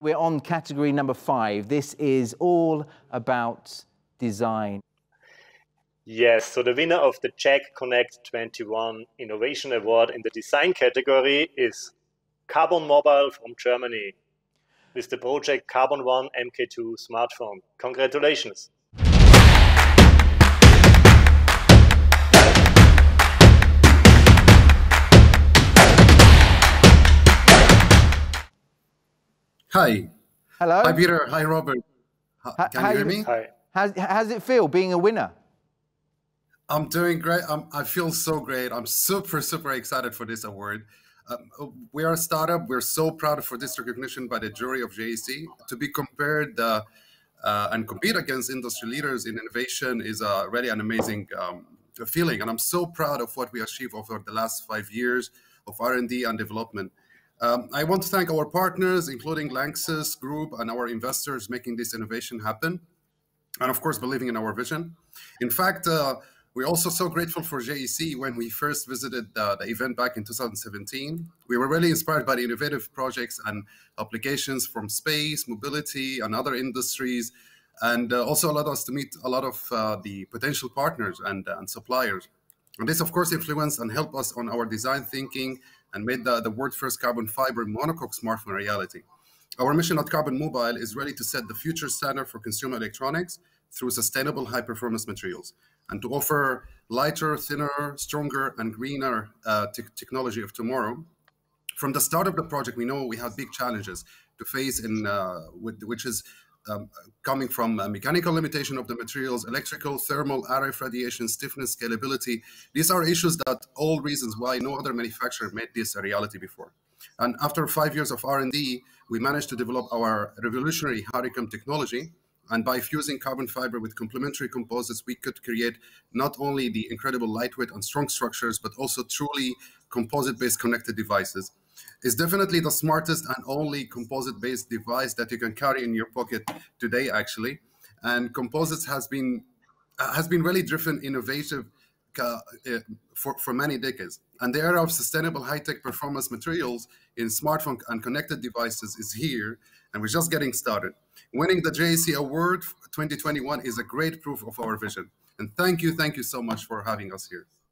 We're on category number 5. This is all about design. Yes, so the winner of the JEC Connect 21 Innovation Award in the design category is Carbon Mobile from Germany with the project Carbon One MK2 smartphone. Congratulations. Hi. Hello. Hi, Peter. Hi, Robert. Can you hear me? Hi. How's it feel being a winner? I'm doing great. I feel so great. I'm super excited for this award. We are a startup. We're so proud for this recognition by the jury of JEC. To be compared and compete against industry leaders in innovation is really an amazing feeling. And I'm so proud of what we achieved over the last 5 years of R&D and development. I want to thank our partners, including JEC Group and our investors making this innovation happen. And of course, believing in our vision. In fact, we're also so grateful for JEC. When we first visited the event back in 2017, we were really inspired by the innovative projects and applications from space, mobility, and other industries, and also allowed us to meet a lot of the potential partners and suppliers. And this, of course, influenced and helped us on our design thinking and made the world's first carbon fiber monocoque smartphone a reality. Our mission at Carbon Mobile is really to set the future standard for consumer electronics through sustainable high-performance materials and to offer lighter, thinner, stronger, and greener technology of tomorrow. From the start of the project, we know we had big challenges to face, which is coming from mechanical limitation of the materials, electrical, thermal, RF radiation, stiffness, scalability. These are issues that all reasons why no other manufacturer made this a reality before. And after 5 years of R&D, we managed to develop our revolutionary honeycomb technology. And by fusing carbon fiber with complementary composites, we could create not only the incredible lightweight and strong structures, but also truly composite-based connected devices. It's definitely the smartest and only composite-based device that you can carry in your pocket today, actually. And composites has been really driven innovative for many decades. And the era of sustainable high-tech performance materials in smartphone and connected devices is here, and we're just getting started. Winning the JEC Award 2021 is a great proof of our vision. And thank you so much for having us here.